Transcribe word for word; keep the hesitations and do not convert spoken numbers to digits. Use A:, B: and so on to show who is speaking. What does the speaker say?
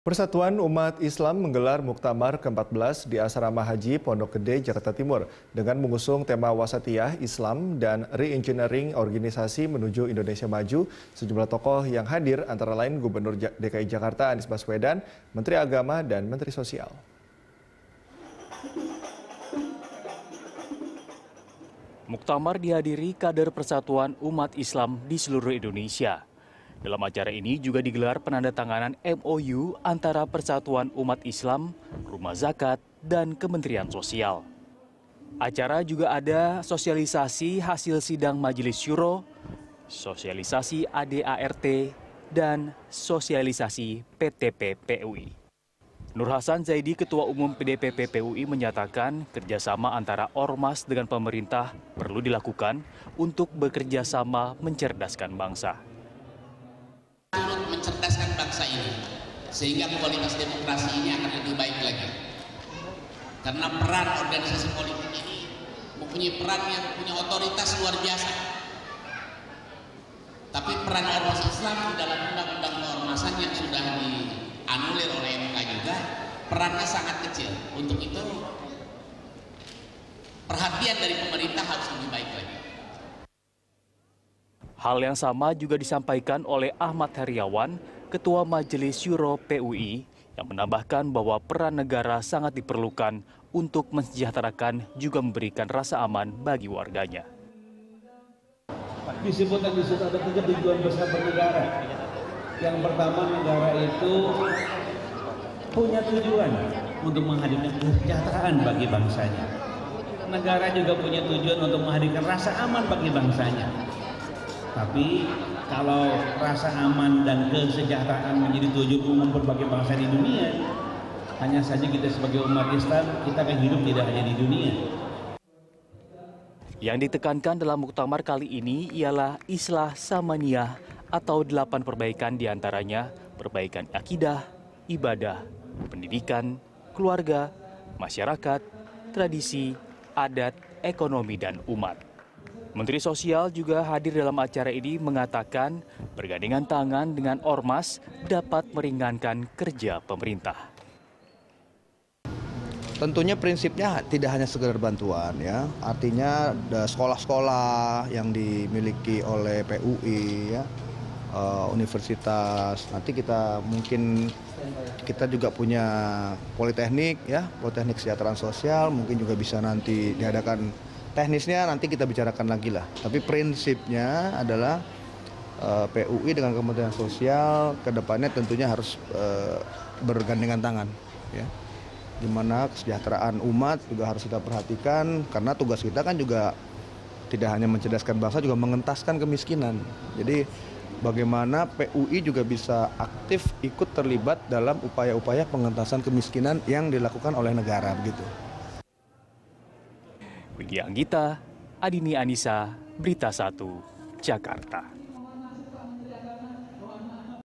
A: Persatuan Umat Islam menggelar Muktamar ke empat belas di Asrama Haji Pondok Gede, Jakarta Timur dengan mengusung tema Wasatiyah Islam dan Re-engineering Organisasi Menuju Indonesia Maju. Sejumlah tokoh yang hadir antara lain Gubernur D K I Jakarta Anies Baswedan, Menteri Agama, dan Menteri Sosial.
B: Muktamar dihadiri kader Persatuan Umat Islam di seluruh Indonesia. Dalam acara ini juga digelar penandatanganan M O U antara Persatuan Umat Islam, Rumah Zakat, dan Kementerian Sosial. Acara juga ada sosialisasi hasil sidang Majelis Syuro, sosialisasi A D A R T, dan sosialisasi P T P P U I. Nur Hasan Zaidi, Ketua Umum P D P P P U I, menyatakan kerjasama antara Ormas dengan pemerintah perlu dilakukan untuk bekerja sama mencerdaskan bangsa.
C: Mencerdaskan bangsa ini sehingga kualitas demokrasi ini akan lebih baik lagi, karena peran organisasi politik ini mempunyai peran yang punya otoritas luar biasa, tapi peran ormas Islam di dalam undang-undang keormasan yang sudah dianulir oleh M K juga perannya sangat kecil. Untuk itu perhatian dari pemerintah harus lebih baik lagi.
B: Hal yang sama juga disampaikan oleh Ahmad Heriawan, Ketua Majelis Syuro P U I, yang menambahkan bahwa peran negara sangat diperlukan untuk mensejahterakan juga memberikan rasa aman bagi warganya.
D: Disebut dan disebut ada tiga tujuan besar bernegara. Yang pertama, negara itu punya tujuan untuk menghadirkan kesejahteraan bagi bangsanya. Negara juga punya tujuan untuk menghadirkan rasa aman bagi bangsanya. Tapi kalau rasa aman dan kesejahteraan menjadi tujuan umum berbagai bangsa di dunia, hanya saja kita sebagai umat Islam, kita akan hidup tidak hanya di dunia.
B: Yang ditekankan dalam muktamar kali ini ialah Islah Samaniyah atau delapan perbaikan diantaranya perbaikan akidah, ibadah, pendidikan, keluarga, masyarakat, tradisi, adat, ekonomi, dan umat. Menteri Sosial juga hadir dalam acara ini mengatakan bergandengan tangan dengan Ormas dapat meringankan kerja pemerintah.
E: Tentunya prinsipnya tidak hanya sekedar bantuan, ya, artinya sekolah-sekolah yang dimiliki oleh P U I, ya, universitas. Nanti kita mungkin kita juga punya politeknik, ya, politeknik kesejahteraan sosial, mungkin juga bisa nanti diadakan. Teknisnya nanti kita bicarakan lagi lah, tapi prinsipnya adalah uh, P U I dengan Kementerian Sosial ke depannya tentunya harus uh, bergandengan tangan, ya. Dimana kesejahteraan umat juga harus kita perhatikan, karena tugas kita kan juga tidak hanya mencerdaskan bangsa, juga mengentaskan kemiskinan. Jadi bagaimana P U I juga bisa aktif ikut terlibat dalam upaya-upaya pengentasan kemiskinan yang dilakukan oleh negara, begitu.
B: Widya Anggita, Adini Anissa, Berita Satu, Jakarta.